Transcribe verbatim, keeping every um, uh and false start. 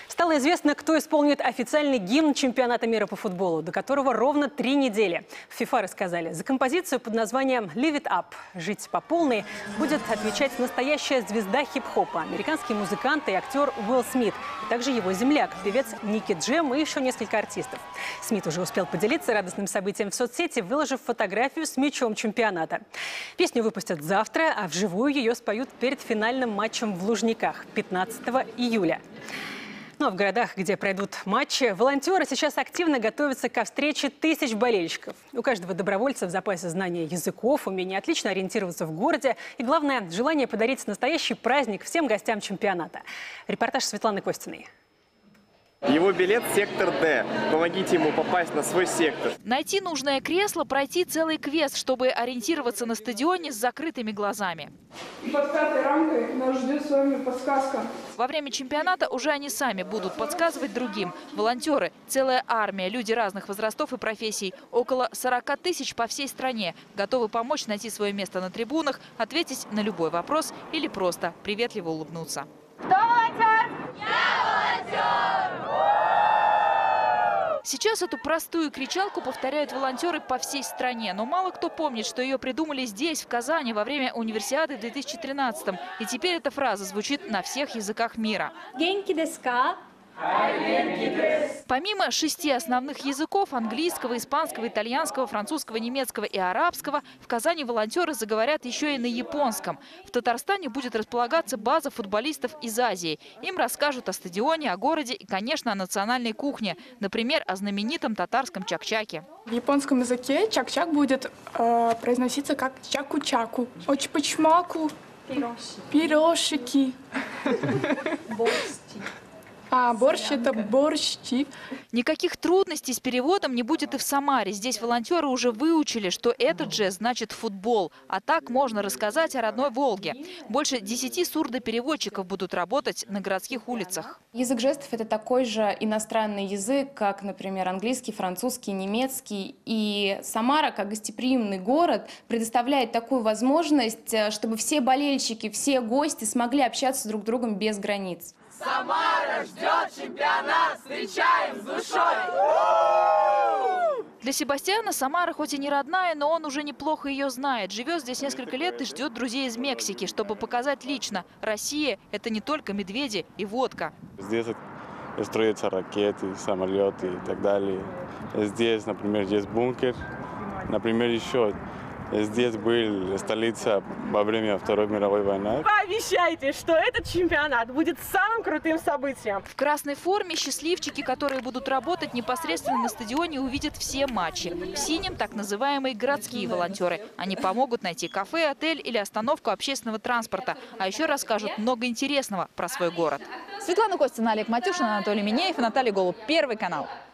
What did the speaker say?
Стало известно, кто исполнит официальный гимн чемпионата мира по футболу, до которого ровно три недели. В ФИФА рассказали, за композицию под названием «Live it up» – «Жить по полной» будет отвечать настоящая звезда хип-хопа, американский музыкант и актер Уилл Смит, а также его земляк, певец Ники Джем и еще несколько артистов. Смит уже успел поделиться радостным событием в соцсети, выложив фотографию с мячом чемпионата. Песню выпустят завтра, а вживую ее споют перед финальным матчем в Лужниках пятнадцатого июля. Ну а в городах, где пройдут матчи, волонтеры сейчас активно готовятся ко встрече тысяч болельщиков. У каждого добровольца в запасе знания языков, умение отлично ориентироваться в городе и, главное, желание подарить настоящий праздник всем гостям чемпионата. Репортаж Светланы Костиной. Его билет – сектор Д. Помогите ему попасть на свой сектор. Найти нужное кресло, пройти целый квест, чтобы ориентироваться на стадионе с закрытыми глазами. И под пятой рамкой нас ждет с вами подсказка. Во время чемпионата уже они сами будут подсказывать другим. Волонтеры – целая армия, люди разных возрастов и профессий. Около сорока тысяч по всей стране. Готовы помочь найти свое место на трибунах, ответить на любой вопрос или просто приветливо улыбнуться. Кто волонтер? Я волонтер! Сейчас эту простую кричалку повторяют волонтеры по всей стране. Но мало кто помнит, что ее придумали здесь, в Казани, во время универсиады в две тысячи тринадцатом. И теперь эта фраза звучит на всех языках мира. Генки деска. Помимо шести основных языков – английского, испанского, итальянского, французского, немецкого и арабского – в Казани волонтеры заговорят еще и на японском. В Татарстане будет располагаться база футболистов из Азии. Им расскажут о стадионе, о городе и, конечно, о национальной кухне. Например, о знаменитом татарском чак-чаке. В японском языке чак-чак будет э, произноситься как чаку-чаку. Очи-почмаку. Пирожики. А борщ – это борщи. Никаких трудностей с переводом не будет и в Самаре. Здесь волонтеры уже выучили, что этот жест значит «футбол». А так можно рассказать о родной Волге. Больше десяти сурдопереводчиков будут работать на городских улицах. Язык жестов – это такой же иностранный язык, как, например, английский, французский, немецкий. И Самара, как гостеприимный город, предоставляет такую возможность, чтобы все болельщики, все гости смогли общаться друг с другом без границ. Самара ждет чемпионат, встречаем с душой! Для Себастьяна Самара хоть и не родная, но он уже неплохо ее знает. Живет здесь несколько лет и ждет друзей из Мексики, чтобы показать лично. Россия – это не только медведи и водка. Здесь строятся ракеты, самолеты и так далее. Здесь, например, есть бункер. Например, еще здесь была столица во время Второй мировой войны. Пообещайте, что этот чемпионат будет самым крутым событием. В красной форме счастливчики, которые будут работать непосредственно на стадионе, увидят все матчи. В синем – так называемые городские волонтеры. Они помогут найти кафе, отель или остановку общественного транспорта. А еще расскажут много интересного про свой город. Светлана Костина, Олег Матюшин, Анатолий Минеев и Наталья Голуб. Первый канал.